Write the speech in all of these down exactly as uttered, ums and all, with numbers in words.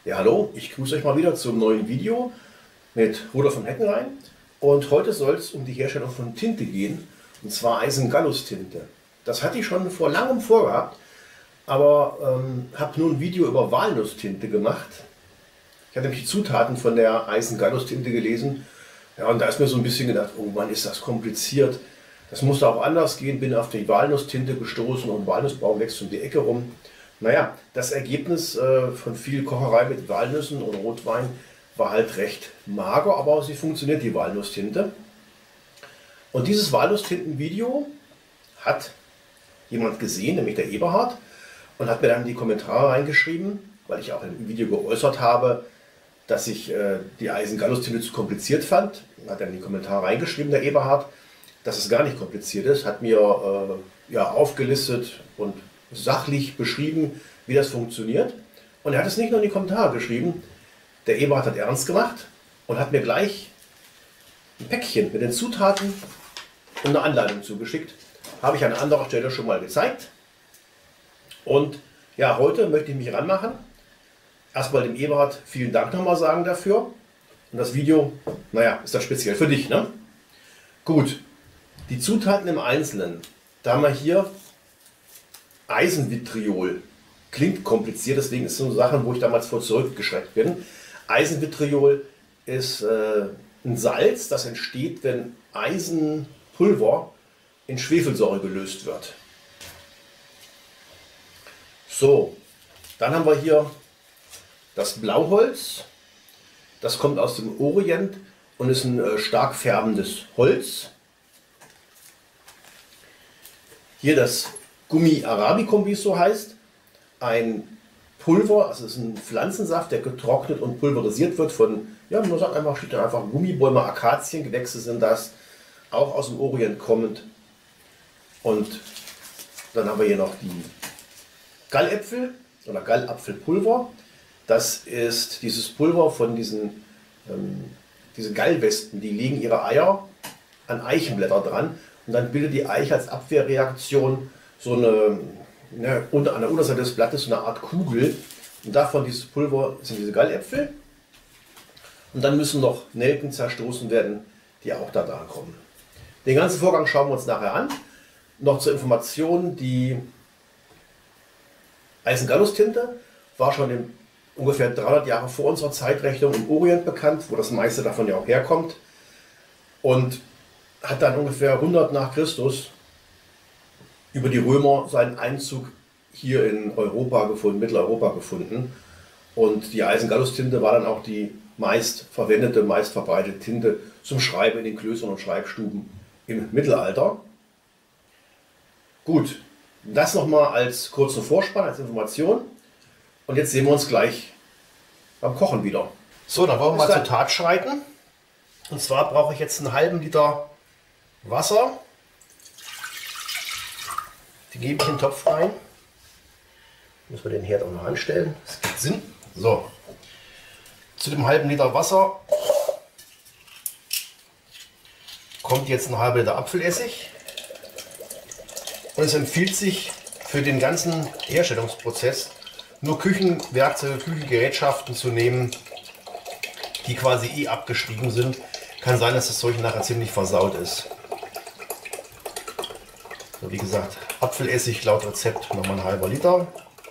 Ja, hallo, ich grüße euch mal wieder zum neuen Video mit Rudolf von Heckenrein. Und heute soll es um die Herstellung von Tinte gehen, und zwar Eisen-Gallus-Tinte. Das hatte ich schon vor langem vorgehabt, aber ähm, habe nur ein Video über Walnusstinte gemacht. Ich hatte nämlich die Zutaten von der Eisen-Gallus-Tinte gelesen. Ja, und da ist mir so ein bisschen gedacht, oh Mann, ist das kompliziert. Das musste auch anders gehen, bin auf die Walnusstinte gestoßen und Walnussbaum wächst um die Ecke rum. Naja, das Ergebnis äh, von viel Kocherei mit Walnüssen und Rotwein war halt recht mager, aber sie funktioniert, die Walnusstinte. Und dieses Walnusstinten-Video hat jemand gesehen, nämlich der Eberhard, und hat mir dann in die Kommentare reingeschrieben, weil ich auch im Video geäußert habe, dass ich äh, die Eisen-Gallus-Tinte zu kompliziert fand. Hat er in die Kommentare reingeschrieben, der Eberhard, dass es gar nicht kompliziert ist, hat mir äh, ja, aufgelistet und sachlich beschrieben, wie das funktioniert. Und er hat es nicht nur in die Kommentare geschrieben, der Eberhard hat ernst gemacht und hat mir gleich ein Päckchen mit den Zutaten und eine Anleitung zugeschickt. Habe ich an anderer Stelle schon mal gezeigt. Und ja, heute möchte ich mich ranmachen. Erstmal dem Eberhard vielen Dank nochmal sagen dafür. Und das Video, naja, ist das speziell für dich, ne? Gut, die Zutaten im Einzelnen. Da haben wir hier Eisenvitriol. Klingt kompliziert, deswegen ist so Sachen, wo ich damals vor zurückgeschreckt bin. Eisenvitriol ist äh, ein Salz, das entsteht, wenn Eisenpulver in Schwefelsäure gelöst wird. So, dann haben wir hier das Blauholz. Das kommt aus dem Orient und ist ein äh, stark färbendes Holz. Hier das Gummi arabicum, wie es so heißt, ein Pulver, also es ist ein Pflanzensaft, der getrocknet und pulverisiert wird von, ja, man sagt einfach, steht da einfach Gummibäume, Akaziengewächse sind das, auch aus dem Orient kommend. Und dann haben wir hier noch die Galläpfel oder Gallapfelpulver. Das ist dieses Pulver von diesen ähm, diese Gallwespen, die legen ihre Eier an Eichenblätter dran und dann bildet die Eiche als Abwehrreaktion so eine, ne, unter, an der Unterseite des Blattes so eine Art Kugel, und davon dieses Pulver sind diese Galläpfel, und dann müssen noch Nelken zerstoßen werden, die auch da dran kommen. Den ganzen Vorgang schauen wir uns nachher an. Noch zur Information, die Eisen-Gallus-Tinte war schon im, ungefähr dreihundert Jahre vor unserer Zeitrechnung im Orient bekannt, wo das meiste davon ja auch herkommt, und hat dann ungefähr hundert nach Christus über die Römer seinen Einzug hier in Europa gefunden, Mitteleuropa gefunden. Und die Eisen-Gallus-Tinte war dann auch die meist verwendete, meist verbreitete Tinte zum Schreiben in den Klöstern und Schreibstuben im Mittelalter. Gut, das nochmal als kurzen Vorspann, als Information. Und jetzt sehen wir uns gleich beim Kochen wieder. So, dann wollen wir mal zur Tat schreiten. Und zwar brauche ich jetzt einen halben Liter Wasser. Die gebe ich in den Topf rein. Müssen wir den Herd auch noch anstellen. Das gibt Sinn. So, zu dem halben Liter Wasser kommt jetzt ein halber Liter Apfelessig. Und es empfiehlt sich für den ganzen Herstellungsprozess nur Küchenwerkzeuge, Küchengerätschaften zu nehmen, die quasi eh abgeschrieben sind. Kann sein, dass das Zeug nachher ziemlich versaut ist. So, wie gesagt, Apfelessig laut Rezept nochmal ein halber Liter.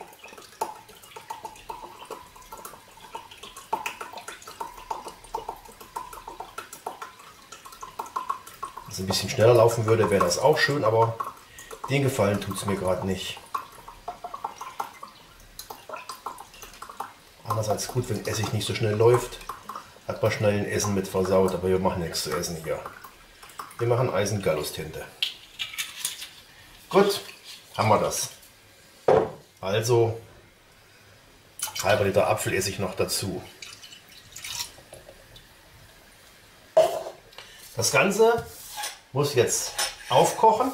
Wenn es ein bisschen schneller laufen würde, wäre das auch schön, aber den Gefallen tut es mir gerade nicht. Andererseits gut, wenn Essig nicht so schnell läuft, hat man schnell ein Essen mit versaut, aber wir machen nichts zu essen hier. Wir machen Eisen-Gallus-Tinte. Gut, haben wir das. Also halber Liter Apfelessig noch dazu. Das Ganze muss jetzt aufkochen.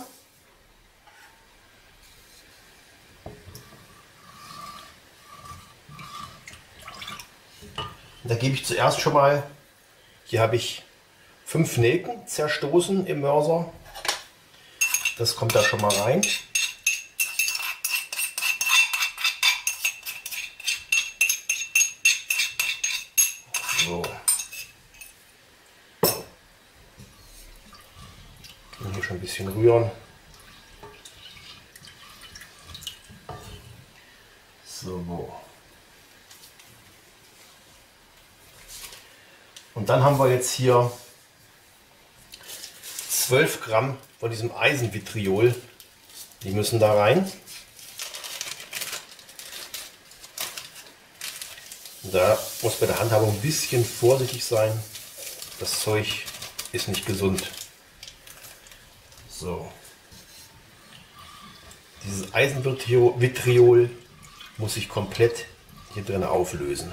Da gebe ich zuerst schon mal, hier habe ich fünf Nelken zerstoßen im Mörser. Das kommt da schon mal rein. Und hier schon ein bisschen rühren. So. Und dann haben wir jetzt hier zwölf Gramm von diesem Eisenvitriol. Die müssen da rein. Da muss bei der Handhabung ein bisschen vorsichtig sein. Das Zeug ist nicht gesund. So. Dieses Eisenvitriol muss sich komplett hier drin auflösen.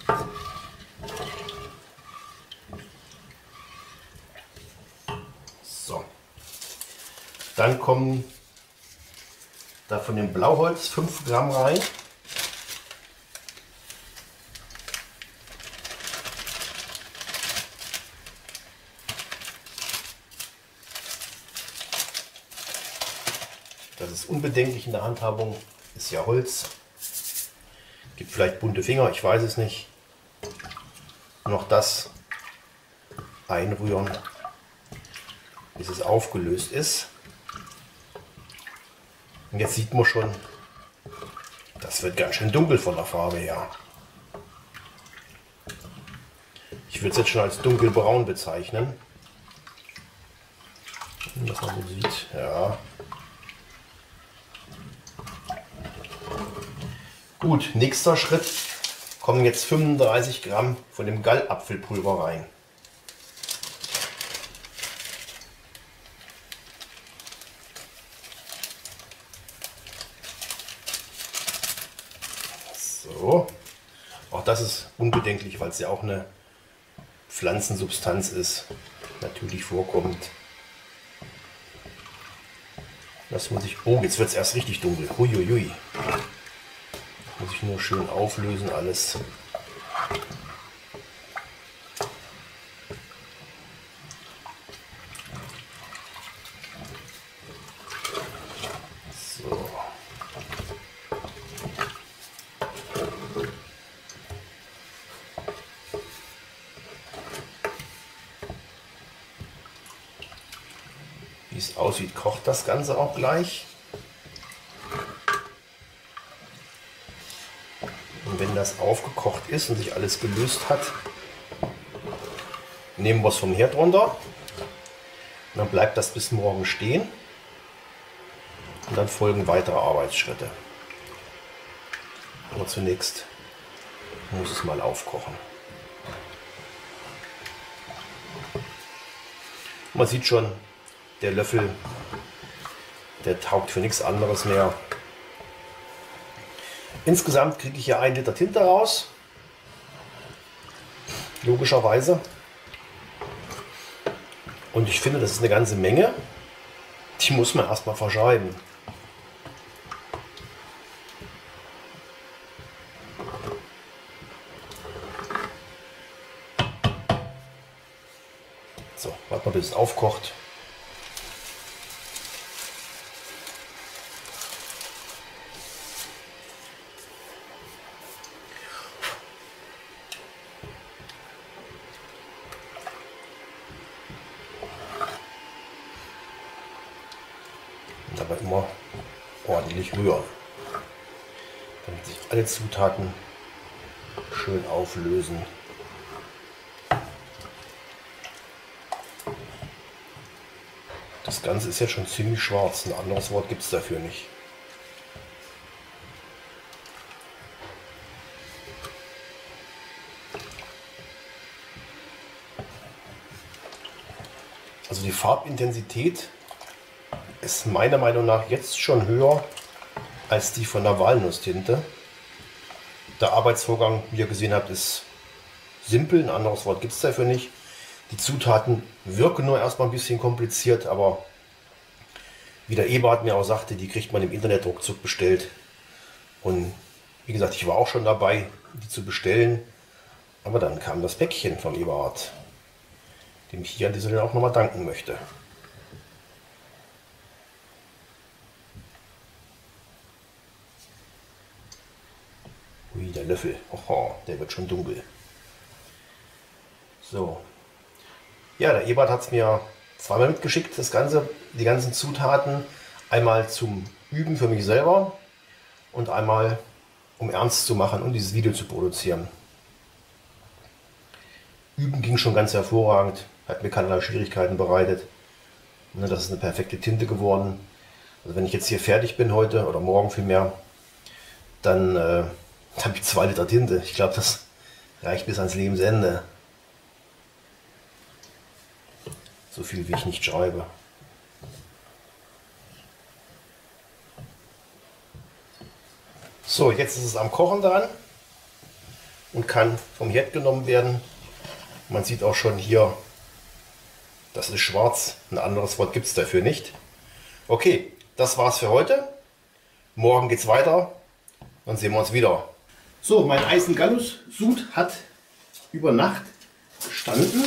So. Dann kommen da von dem Blauholz fünf Gramm rein. Das ist unbedenklich in der Handhabung, ist ja Holz. Gibt vielleicht bunte Finger, ich weiß es nicht. Noch das einrühren, bis es aufgelöst ist. Und jetzt sieht man schon, das wird ganz schön dunkel von der Farbe her. Ich würde es jetzt schon als dunkelbraun bezeichnen. Was man so sieht, ja. Gut, nächster Schritt, kommen jetzt fünfunddreißig Gramm von dem Gallapfelpulver rein. So, auch das ist unbedenklich, weil es ja auch eine Pflanzensubstanz ist, natürlich vorkommt. Das muss ich, oh, jetzt wird es erst richtig dunkel. Huiuiui. Muss ich nur schön auflösen alles. So. Wie es aussieht, kocht das Ganze auch gleich. Und wenn das aufgekocht ist und sich alles gelöst hat, nehmen wir es vom Herd runter. Und dann bleibt das bis morgen stehen. Und dann folgen weitere Arbeitsschritte. Aber zunächst muss es mal aufkochen. Man sieht schon, der Löffel, der taugt für nichts anderes mehr. Insgesamt kriege ich hier ein Liter Tinte raus. Logischerweise. Und ich finde, das ist eine ganze Menge. Die muss man erstmal verschreiben. So, warten wir, bis es aufkocht. Und dabei immer ordentlich rühren, damit sich alle Zutaten schön auflösen. Das Ganze ist jetzt schon ziemlich schwarz, ein anderes Wort gibt es dafür nicht. Also die Farbintensität ist meiner Meinung nach jetzt schon höher als die von der Walnusstinte. Der Arbeitsvorgang, wie ihr gesehen habt, ist simpel, ein anderes Wort gibt es dafür nicht. Die Zutaten wirken nur erstmal ein bisschen kompliziert, aber wie der Eberhard mir auch sagte, die kriegt man im Internet ruckzuck bestellt. Und wie gesagt, ich war auch schon dabei, die zu bestellen, aber dann kam das Päckchen vom Eberhard, dem ich hier an dieser Stelle auch nochmal danken möchte. Ui, der Löffel, oho, der wird schon dunkel. So. Ja, der Eberhard hat es mir zweimal mitgeschickt, das Ganze, die ganzen Zutaten. Einmal zum Üben für mich selber und einmal um ernst zu machen und dieses Video zu produzieren. Üben ging schon ganz hervorragend, hat mir keinerlei Schwierigkeiten bereitet. Das ist eine perfekte Tinte geworden. Also wenn ich jetzt hier fertig bin heute oder morgen vielmehr, dann äh, habe ich zwei Liter Tinte. Ich glaube, das reicht bis ans Lebensende. So viel wie ich nicht schreibe. So, jetzt ist es am Kochen dran und kann vom Herd genommen werden. Man sieht auch schon hier, das ist schwarz. Ein anderes Wort gibt es dafür nicht. Okay, das war's für heute. Morgen geht's weiter. Dann sehen wir uns wieder. So, mein Eisen-Gallus-Sud hat über Nacht gestanden.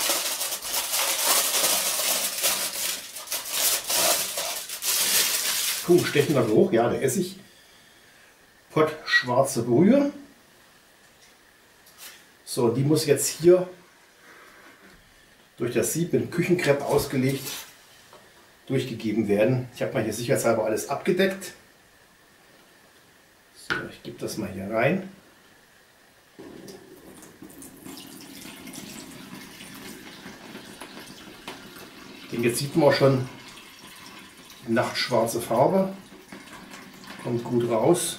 Puh, stechender Geruch, ja, der Essig. Pott schwarze Brühe. So, die muss jetzt hier durch das Sieb mit Küchenkrepp ausgelegt durchgegeben werden. Ich habe mal hier sicherheitshalber alles abgedeckt. So, ich gebe das mal hier rein. Und jetzt sieht man auch schon die nachtschwarze Farbe. Kommt gut raus.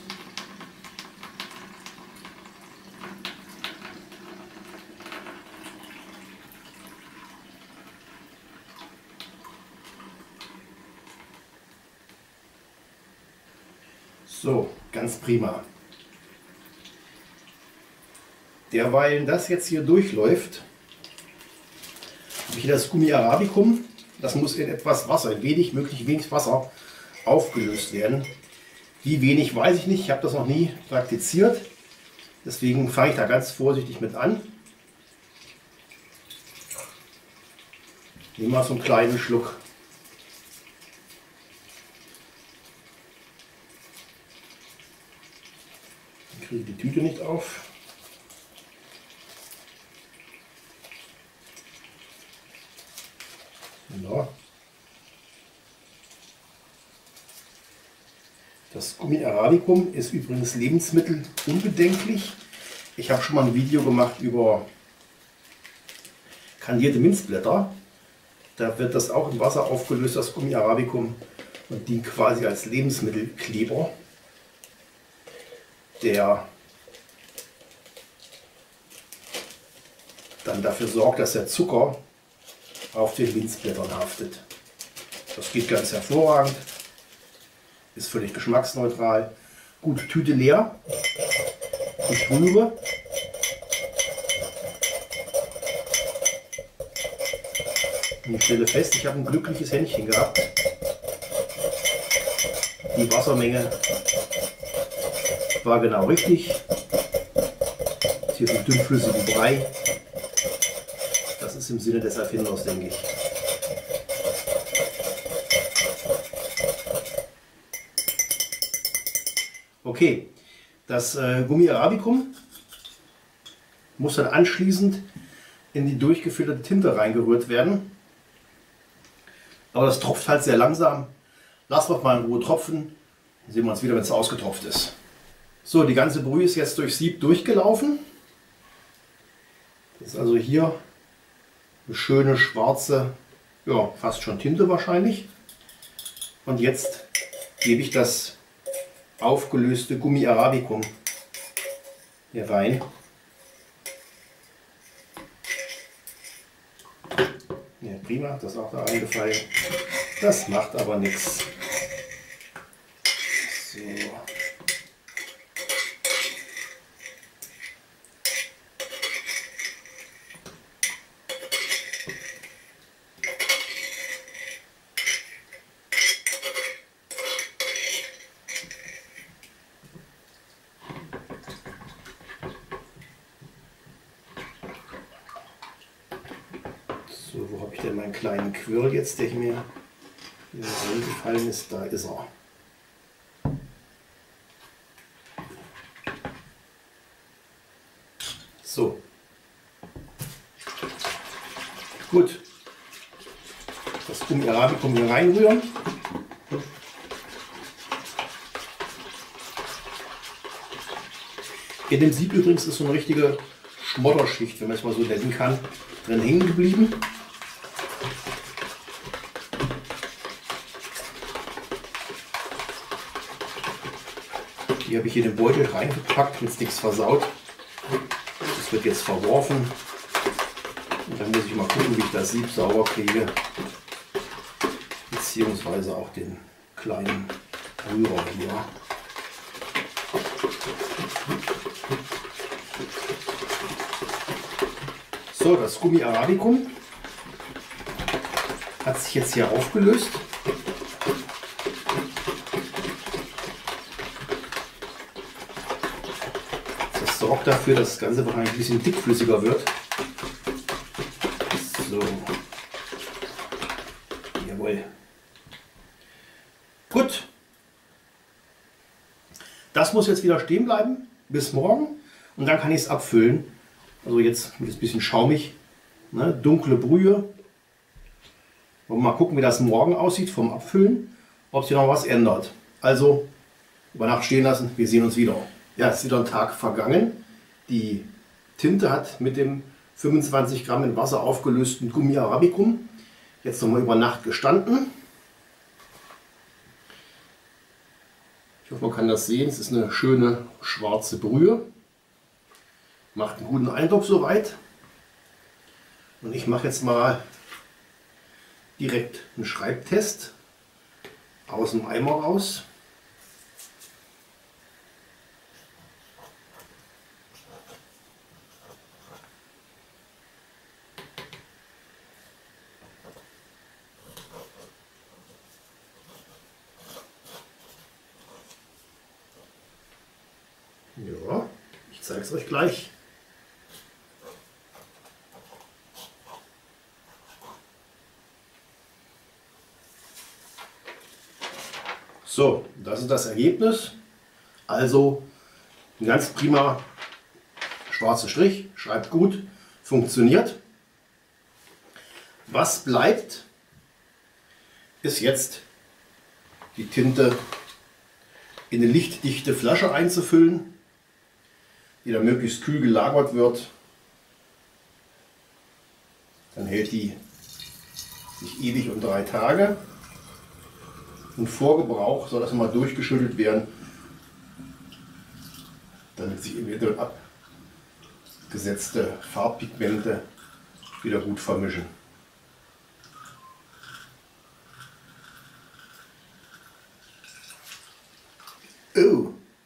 So, ganz prima. Derweil das jetzt hier durchläuft, habe ich hier das Gummi Arabicum. Das muss in etwas Wasser, in wenig, möglichst wenig Wasser aufgelöst werden. Wie wenig weiß ich nicht, ich habe das noch nie praktiziert. Deswegen fange ich da ganz vorsichtig mit an. Nehme mal so einen kleinen Schluck. Ich kriege die Tüte nicht auf. Ja. Das Gummi Arabicum ist übrigens lebensmittelunbedenklich. Ich habe schon mal ein Video gemacht über kandierte Minzblätter. Da wird das auch im Wasser aufgelöst, das Gummi Arabicum, und dient quasi als Lebensmittelkleber, der dann dafür sorgt, dass der Zucker auf den Minzblättern haftet. Das geht ganz hervorragend, ist völlig geschmacksneutral. Gut, Tüte leer. Ich rühre. Und ich stelle fest, ich habe ein glückliches Händchen gehabt. Die Wassermenge war genau richtig. Hier ist ein dünnflüssigen Brei. Das ist im Sinne des Erfinders, denke ich. Okay, das äh, Gummi Arabicum muss dann anschließend in die durchgefilterte Tinte reingerührt werden. Aber das tropft halt sehr langsam. Lassen wir mal in Ruhe tropfen. Dann sehen wir uns wieder, wenn es ausgetropft ist. So, die ganze Brühe ist jetzt durch Sieb durchgelaufen. Das ist also hier eine schöne schwarze, ja, fast schon Tinte wahrscheinlich. Und jetzt gebe ich das aufgelöste Gummi Arabicum hier rein. Ja, prima, das ist auch da reingefallen. Das macht aber nichts. So. So, wo habe ich denn meinen kleinen Quirl jetzt, der mir hier reingefallen ist? Da ist er. So. Gut. Gummi Arabicum hier reinrühren. In dem Sieb übrigens ist so eine richtige Schmodderschicht, wenn man es mal so nennen kann, drin hängen geblieben. Die habe ich hier in den Beutel reingepackt, jetzt nichts versaut. Das wird jetzt verworfen. Und dann muss ich mal gucken, wie ich das Sieb sauber kriege. Beziehungsweise auch den kleinen Rührer hier. So, das Gummi Arabicum hat sich jetzt hier aufgelöst. Das sorgt dafür, dass das Ganze wahrscheinlich ein bisschen dickflüssiger wird. So. Jawohl. Gut. Das muss jetzt wieder stehen bleiben bis morgen und dann kann ich es abfüllen. Also jetzt wird es ein bisschen schaumig, ne? Dunkle Brühe. Und mal gucken, wie das morgen aussieht vom Abfüllen, ob sich noch was ändert. Also über Nacht stehen lassen, wir sehen uns wieder. Ja, es ist wieder ein Tag vergangen. Die Tinte hat mit dem fünfundzwanzig Gramm in Wasser aufgelösten Gummi Arabicum jetzt nochmal über Nacht gestanden. Ich hoffe, man kann das sehen. Es ist eine schöne schwarze Brühe. Macht einen guten Eindruck soweit. Und ich mache jetzt mal direkt einen Schreibtest aus dem Eimer raus. Ja, ich zeige es euch gleich. So, das ist das Ergebnis. Also ein ganz prima schwarzer Strich, schreibt gut, funktioniert. Was bleibt, ist jetzt die Tinte in eine lichtdichte Flasche einzufüllen, die dann möglichst kühl gelagert wird. Dann hält die sich ewig und drei Tage. Und vor Gebrauch soll das mal durchgeschüttelt werden, damit sich eventuell abgesetzte Farbpigmente wieder gut vermischen. Oh,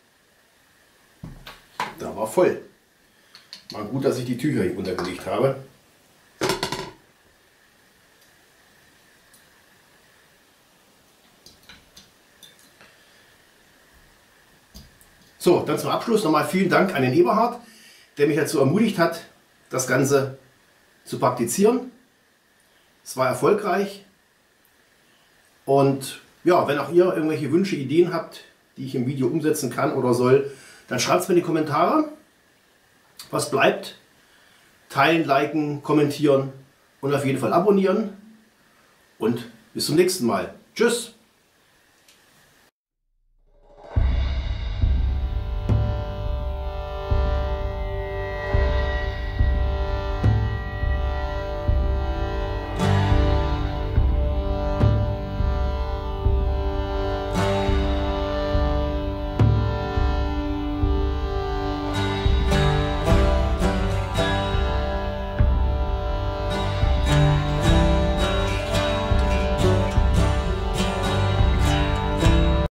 da war voll. War gut, dass ich die Tücher hier untergelegt habe. So, dann zum Abschluss nochmal vielen Dank an den Eberhard, der mich dazu ermutigt hat, das Ganze zu praktizieren. Es war erfolgreich. Und ja, wenn auch ihr irgendwelche Wünsche, Ideen habt, die ich im Video umsetzen kann oder soll, dann schreibt es mir in die Kommentare. Was bleibt? Teilen, liken, kommentieren und auf jeden Fall abonnieren. Und bis zum nächsten Mal. Tschüss!